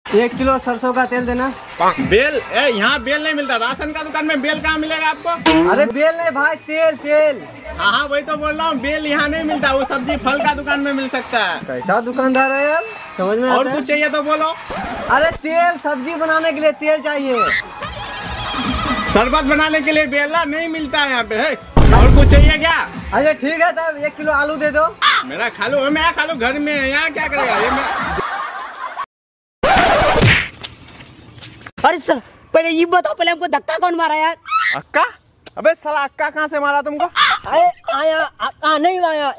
1 kilo सरसों का तेल देना। बेल? यहाँ बेल नहीं मिलता। राशन का दुकान में बेल कहाँ मिलेगा आपको? अरे बेल नहीं भाई, तेल तेल। हाँ वही तो बोल रहा हूँ, बेल यहाँ नहीं मिलता। वो सब्जी फल का दुकान में मिल सकता है। कैसा दुकानदार है यार, समझ में और कुछ चाहिए तो बोलो। अरे तेल, सब्जी बनाने के लिए तेल चाहिए। शरबत बनाने के लिए बेला नहीं मिलता है यहाँ पे है। और कुछ चाहिए क्या? अच्छा ठीक है, तब 1 किलो आलू दे दो। मेरा खा लो, मैं खा लो, घर में है, यहाँ क्या करेगा ये मैं। अरे सर पहले ये बताओ, पहले हमको धक्का कौन मारा यार? अक्का? अबे साला अक्का कहाँ से मारा तुमको? अरे आया अक्का नहीं मारा,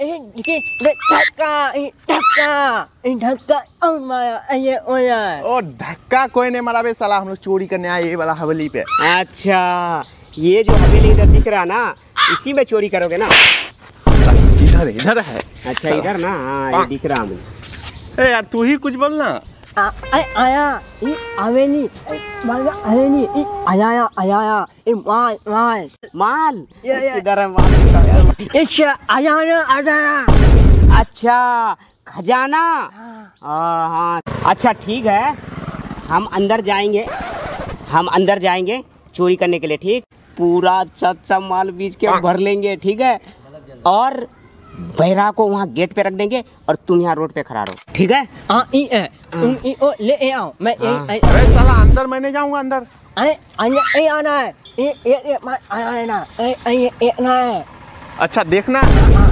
धक्का और मारा ये ओया। ओ धक्का कोई नहीं मारा बे साला, हम लोग चोरी करने आए ये वाला हवेली पे। अच्छा ये जो हवेली इधर दिख रहा ना, इसी में चोरी करोगे ना? इधर इधर है। अच्छा इधर ना, हाँ ये दिख रहा मुझे। ए यार तू ही कुछ बोलना। आया ये हवेली हवेली आया आया ये माल माल माल इधर है माल। अच्छा आया। अच्छा खजाना। हाँ अच्छा ठीक है, हम अंदर जाएंगे चोरी करने के लिए, ठीक? पूरा अच्छा माल बीच के भर लेंगे, ठीक है? और बैरा को वहाँ गेट पे रख देंगे और तुम यहाँ रोड पे खड़ा रहो, ठीक है? ले आओ मैं। अरे साला अंदर मैं नहीं जाऊंगा अंदर। आना है। अच्छा देखना।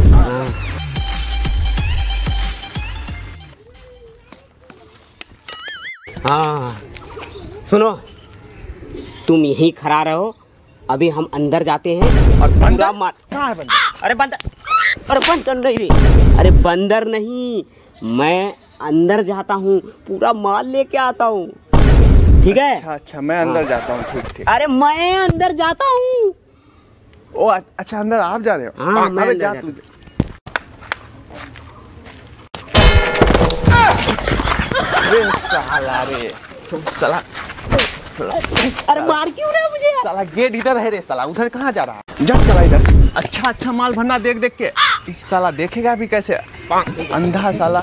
हाँ सुनो, तुम यहीं खड़ा रहो, अभी हम अंदर जाते हैं और पूरा माल। कहाँ है बंदर? अरे बंदर, अरे बंदर नहीं रे, अरे बंदर नहीं, मैं अंदर जाता हूँ, पूरा माल लेके आता हूँ, ठीक है? अच्छा मैं अंदर जाता हूँ, ठीक ठीक। अरे मैं अंदर जाता हूँ। ओ अच्छा अंदर आप जा रहे हो? हाँ मैं जा तू। अरे साला रे साला, अरे मार क्यों रहा है मुझे? साला गेट इधर है रे साला, उधर कहाँ जा रहा है? जा साला इधर। अच्छा माल भरना देख देख के। इस साला देखेगा भी कैसे, अंधा साला।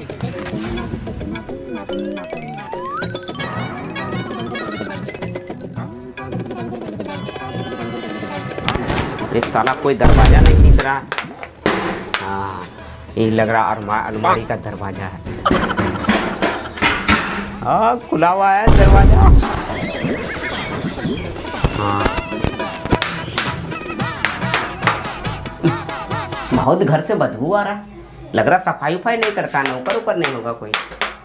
ये साला कोई दरवाजा नहीं दिख रहा। हाँ ये लग रहा अलमारी का दरवाजा है। हाँ खुला हुआ है दरवाजा। हाँ बहुत घर से बदबू आ रहा, लग रहा सफाई उफाई नहीं करता, नौकर ऊपर नहीं होगा कोई।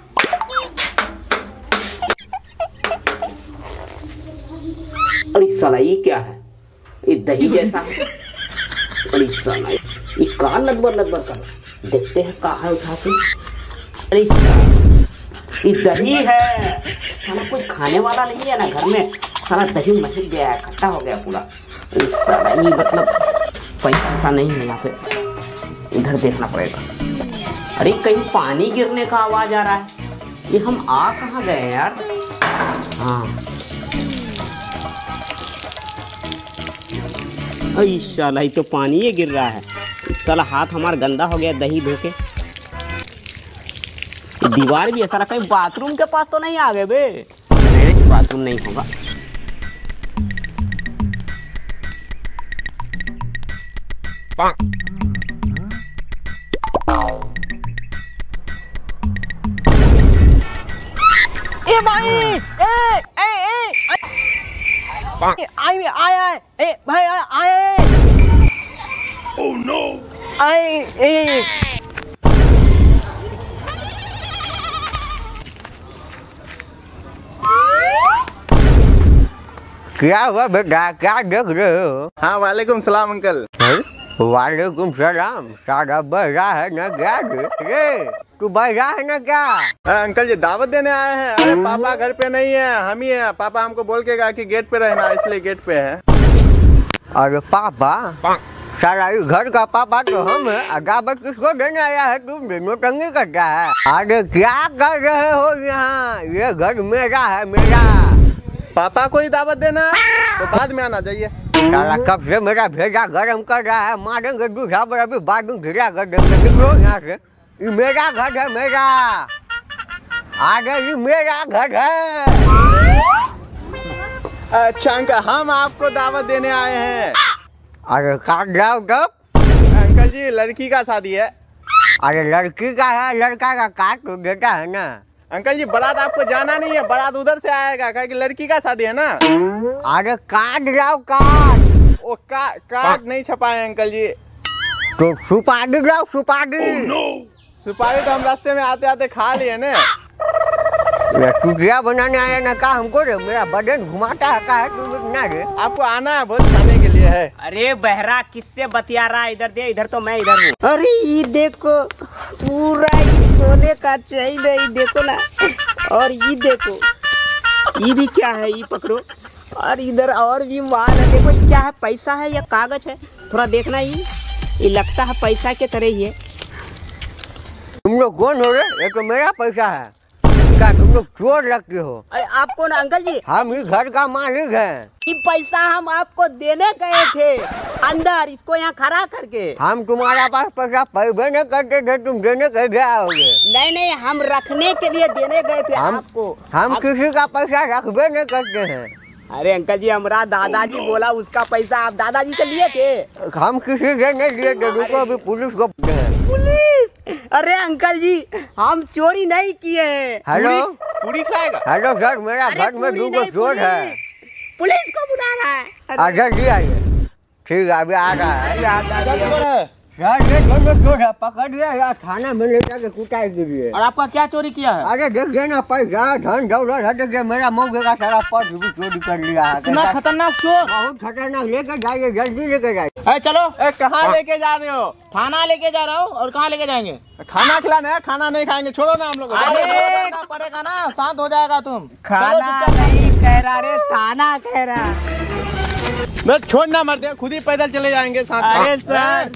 और इस साला ये क्या है? ये दही जैसा है। और इस साला ये कहा लदबर कर, देखते हैं कहा है उठा के। अरे ये दही है, साला कोई खाने वाला नहीं है ना घर में, साला दही महक गया है, खट्टा हो गया पूरा। इस साला ये मतलब पैसा नहीं है यहाँ पे, इधर देखना पड़ेगा। अरे कहीं पानी गिरने का आवाज आ रहा है, ये हम आ कहाँ गए हैं यार? हाँ साला ये तो पानी ही गिर रहा है। साला हाथ हमारा गंदा हो गया दही धो के। दीवार भी है साला, कहीं बाथरूम के पास तो नहीं आ गए बे? नहीं बाथरूम नहीं होगा। ए भाई आया है भाई आया। Oh no. क्या हुआ बेटा, क्या देख रहे हो? हाँ वालेकुम सलाम अंकल। वालेकुम सलाम। सारा बजा है ना क्या? तू बजा है ना क्या? अंकल जी दावत देने आए हैं। अरे पापा घर पे नहीं है, हम ही है। पापा हमको बोल के गया कि गेट पे रहना, इसलिए गेट पे है। अरे पापा, सारा घर का पापा तो हम है। दावत किसको देने आया है? तुम नोटंगी करता है। अरे क्या कर रहे हो यहाँ? ये घर मेरा है, मेरा। पापा को ही दावत देना है तो बाद में आना चाहिए। साला कब से मेरा भेजा गरम कर रहा है, मारेंगे दूसरा पर अभी बाद में घिरा कर देंगे। निकलो यहाँ से, ये मेरा घर है, मेरा। आगे ये मेरा घर है। अच्छा अंकल, हम आपको दावत देने आए हैं। अरे काट जाओ तब। अंकल जी लड़की का शादी है। अरे लड़की का है, लड़का का काट तो देता है ना। अंकल जी बारात आपको जाना नहीं है, बारात उधर से आएगा, क्या कि लड़की का शादी है ना। अरे काट जाओ काट। वो कार्ड नहीं छपाए अंकल जी। तो सुपारी जाओ सुपारी। सुपारी तो हम रास्ते में आते आते खा लिए ना। चुटिया बनाने आया ना का हमको रे, मेरा बदन घुमाता है का है तुम ना रे। आपको आना है, बहुत खाने के लिए है। अरे बहरा किससे बतिया रहा है? इधर दे, इधर तो मैं इधर हूँ। अरे ये देखो पूरा सोने का चैन है, ये देखो ना। और ये देखो ये भी क्या है, ये पकड़ो। और इधर और भी माल है, देखो ये क्या है, पैसा है या कागज है? थोड़ा देखना, ये लगता है पैसा के तरह ही है। तुम लोग कौन हो रे? ये तो मेरा पैसा है। क्या तुम लोग चोर लगते हो? अरे आप कौन अंकल जी? हम इस घर का मालिक हैं। ये पैसा हम आपको देने गए थे अंदर, इसको यहाँ खड़ा करके। हम तुम्हारा पास पैसा पैबे नहीं करते थे, तुम देने कैसे आओगे? नहीं नहीं, हम रखने के लिए देने गए थे आपको। हम किसी का पैसा रखबे नहीं करते हैं। अरे अंकल जी, हमारा दादाजी बोला उसका पैसा आप दादाजी से लिए थे। हम किसी से नहीं लिए थे, रुको अभी पुलिस को। पुलिस? अरे अंकल जी हम चोरी नहीं किए हैं। हेलो पूरी खाएगा? हेलो सर, मेरा घर में दो चोर है। पुलिस को बुला रहा है। आगे जी आइए। ठीक है अभी आ रहा है। चोर है यार ये दोनों चोर है, पकड़ लिया यार, थाना में ले जाके कुटाई के लिए। और आपका क्या चोरी किया है? अरे देख ना पैसा धन दौलत हट के मेरा मौके का सारा पर्स भी चोरी कर लिया है। इतना खतरनाक चोर? बहुत खतरनाक, लेकर जाइए जल्दी लेकर जाइए। चलो। कहाँ लेके जा रहे हो? थाना लेके जा रहा हूँ। और कहाँ लेके जाएंगे? खाना खिलाना है, खाना नहीं खाएंगे, छोड़ो ना हम लोग। अरे पड़ेगा ना, शांत हो जाएगा तुम। खाना नहीं कह रहा रे, थाना कह रहा। मैं छोड़ना मर दे, खुद ही पैदल चले जाएंगे साथ। अरे सर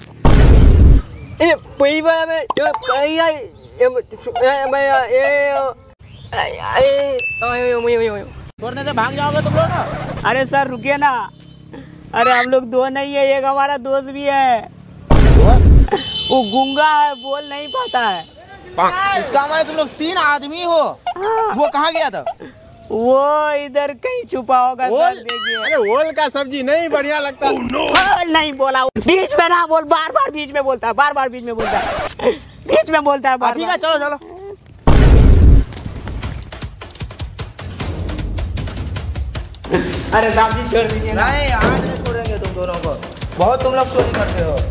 छोड़ने से भाग जाओगे तुम लोग ना। अरे सर रुकिए ना। अरे हम लोग दो नहीं है, एक हमारा दोस्त भी है, वो गूंगा है, बोल नहीं पाता है। इसका हमारे तुम लोग 3 आदमी हो। वो कहाँ गया था? वो इधर कहीं छुपा होगा सर, देखिए। अरे ओल का सब्जी नहीं बढ़िया लगता। नहीं बोला, बीच में ना बोल, बार बार बीच में बोलता है, बार बार बीच में बोलता है, बीच में बोलता है बार। ठीक है चलो चलो। अरे साहब जी छोड़ दीजिए। नहीं आज नहीं छोड़ेंगे तुम दोनों को, बहुत तुम लोग चोरी करते हो।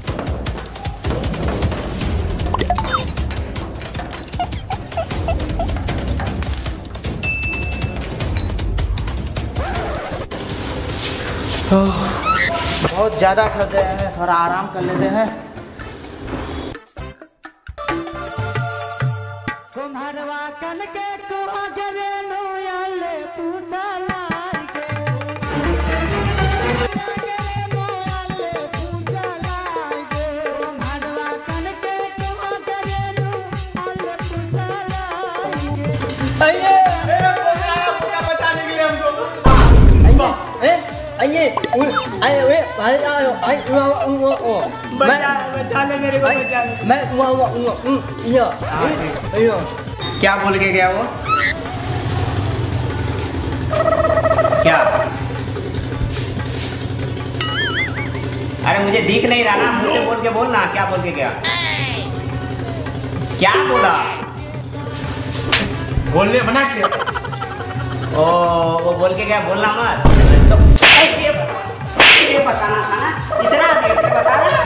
बहुत ज्यादा थक गए हैं, थोड़ा आराम कर लेते हैं। बचा ले मेरे को, बचा ले। क्या बोल के गया वो? क्या? अरे मुझे दिख नहीं रहा ना, मुंह से बोल के बोलना, क्या बोल के गया? क्या बोला? बोलने मना किया। ओ वो बोल के गया, बोलना मत। तो ये बताना था ना, इतना देर से बता रहा।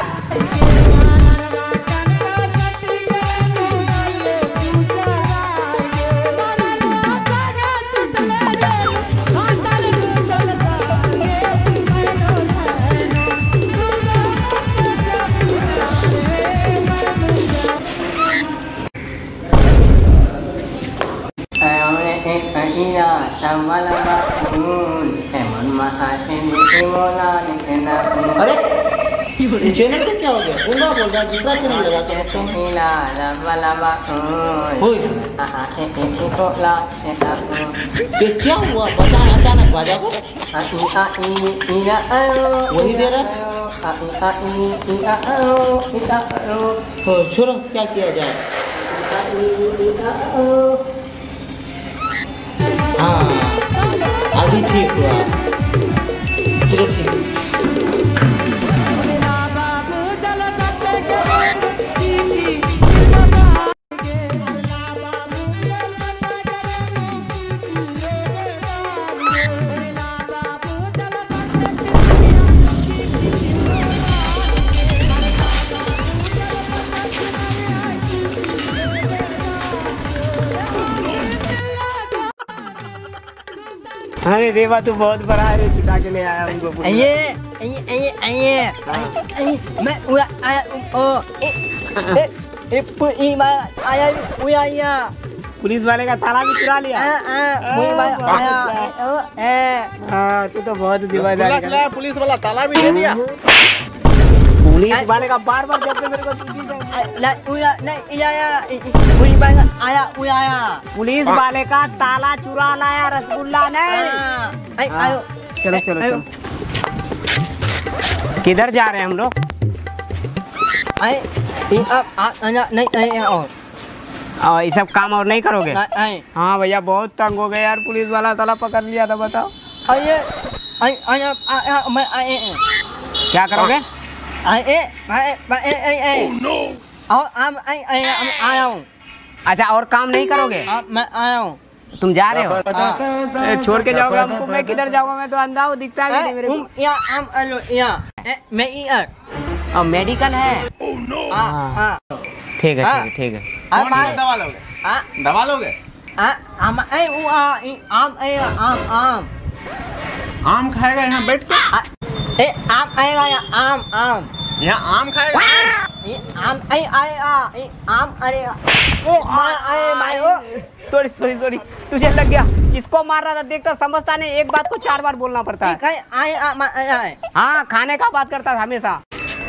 अरे चैनल का क्या हो गया? गूंगा बोल रहा, दूसरा चैनल लगा के रखता हूँ। ये क्या हुआ? बचा अचानक बाजा को वही दे रहा। छोड़ो, क्या किया जाए। हाँ अभी ठीक हुआ। चलो ठीक है। अरे देवा तू बहुत बड़ा है रे, छुटा के ले आया हमको। मैं उया आया ओ आया पुलिस वाले का ताला भी चुरा लिया। हाँ तू तो बहुत दीवाना है। पुलिस वाला ताला भी दे दिया। पुलिस वाले का बार बार जब मेरे को पुलिस वाले का ताला चुरा लाया, रसगुल्ला नहीं। चलो चलो चलो। किधर जा रहे हैं हम लोग? और ये सब काम और नहीं करोगे? हाँ भैया बहुत तंग हो गए यार, पुलिस वाला ताला पकड़ लिया था। बताओ क्या करोगे? आया हूँ। अच्छा और काम नहीं करोगे? मैं आया हूँ। तुम जा रहे हो? छोड़ के जाओगे हमको? मैं किधर जाऊंगा? मैं तो अंधा हूँ, दिखता है नहीं मेरे को। मैं मेडिकल है। ठीक है ठीक है ठीक है। दवा लोगे? दवा लोगे? आम खाएगा यहाँ बैठ के? आम आएगा या आम आम यहाँ आम खाएगा? आम आम अरे सॉरी सॉरी सॉरी, तुझे लग गया। इसको मार रहा था, देखता समझता नहीं, एक बात को 4 बार बोलना पड़ता है। हाँ खाने का बात करता था हमेशा।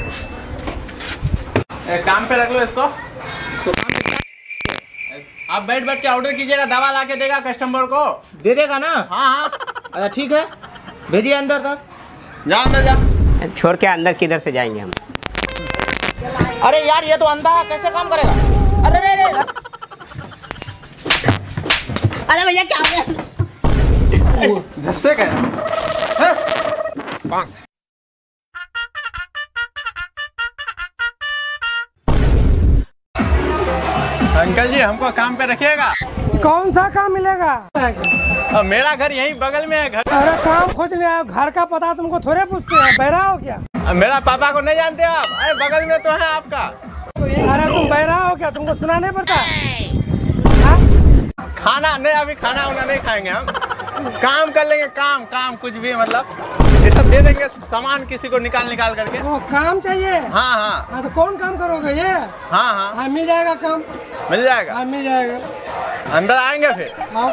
काम पे रख लो इसको काम पे। आप बैठ बैठ के ऑर्डर कीजिएगा, दवा ला के देगा कस्टमर को। दे देगा ना? हाँ हाँ। अच्छा ठीक है, भेजिए अंदर तक। जाओ अंदर जाओ। छोड़ के अंदर किधर से जाएंगे हम? अरे यार ये तो अंधा है, कैसे काम करेगा? अरे रे रे। अरे भैया क्या हो गया? झपसे कह अंकल जी हमको काम पे रखिएगा। कौन सा काम मिलेगा? मेरा घर यहीं बगल में है। घर अरे काम खोजने आए, घर का पता तुमको थोड़े पूछते हैं, बहरा हो क्या? मेरा पापा को नहीं जानते आप? अरे बगल में तो है आपका। अरे तुम बहरा हो क्या? तुमको सुना नहीं पड़ता? खाना नहीं, अभी खाना वाना नहीं खाएंगे हम। काम कर लेंगे, काम काम कुछ भी, मतलब ये सब दे देंगे सामान किसी को निकाल करके। वो काम चाहिए? हाँ हाँ। हाँ तो कौन काम करोगे ये? हाँ हाँ। हाँ मिल जाएगा काम। मिल जाएगा? हाँ मिल जाएगा। अंदर आएंगे फिर? हाँ।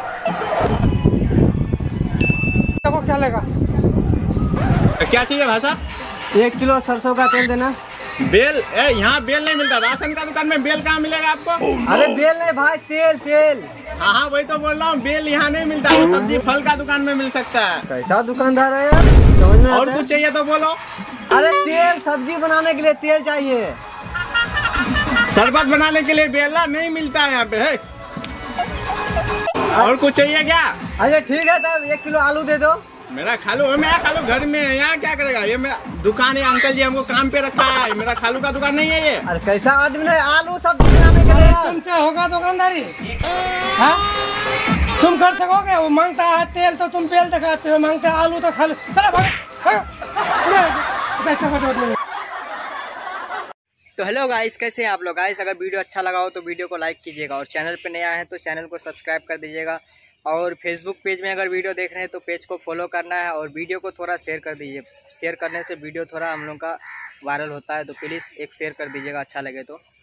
देखो क्या लेगा? क्या चाहिए भाई साहब? 1 किलो सरसों का तेल देना। बेल? यहाँ बेल नहीं मिलता। राशन का दुकान में बेल कहाँ मिलेगा आपको? अरे बेल नहीं भाई, तेल तेल। हाँ हाँ वही तो बोल रहा हूँ, बेल यहाँ नहीं मिलता। वो सब्जी फल का दुकान में मिल सकता है। कैसा दुकानदार है यार, समझ में और आता है? कुछ चाहिए तो बोलो। अरे तेल, सब्जी बनाने के लिए तेल चाहिए। शरबत बनाने के लिए बेला नहीं मिलता है यहाँ पे है। और कुछ चाहिए क्या? अच्छा ठीक है तब 1 किलो आलू दे दो। मेरा खालू घर में है, यहाँ क्या करेगा? ये मेरा दुकान है, अंकल जी हमको काम पे रखा है। मेरा खालू का दुकान नहीं है ये। अरे कैसा आदमी है, आलू सब्जी बनाने के लिए। तुमसे होगा दुकानदारी? हाँ तुम कर सकोगे? वो मांगता है तेल तो तुम बेल दिखाते हो, मांगता है आलू तो खा लो। तो हेलो गाइस, कैसे हैं आप लोग? गाइस अगर वीडियो अच्छा लगा हो तो वीडियो को लाइक कीजिएगा, और चैनल पे नया है तो चैनल को सब्सक्राइब कर दीजिएगा, और फेसबुक पेज में अगर वीडियो देख रहे हैं तो पेज को फॉलो करना है, और वीडियो को थोड़ा शेयर कर दीजिए। शेयर करने से वीडियो थोड़ा हम लोग का वायरल होता है, तो प्लीज़ एक शेयर कर दीजिएगा अच्छा लगे तो।